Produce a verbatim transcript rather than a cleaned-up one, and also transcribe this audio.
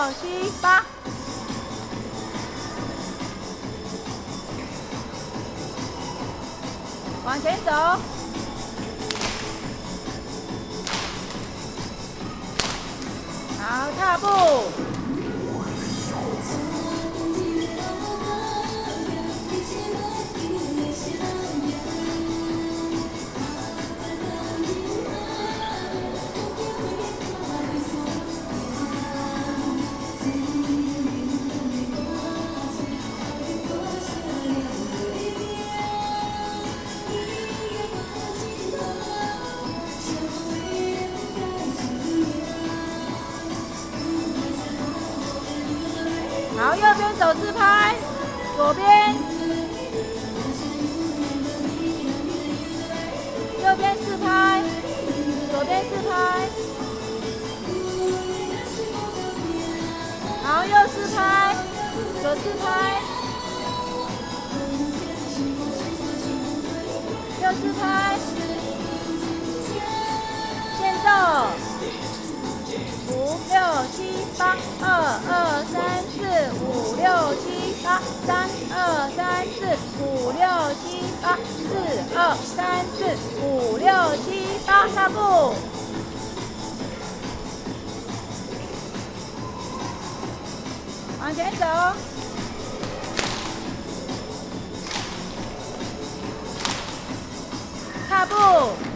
七八。往前走。好，踏步。 好，右边走自拍，左边，右边自拍，左边自拍。好，右自拍，左自拍，右自拍，渐奏。 五六七八，二二三四五六七八，三二三四五六七八，四二三四五六七八，踏步。往前走。踏步。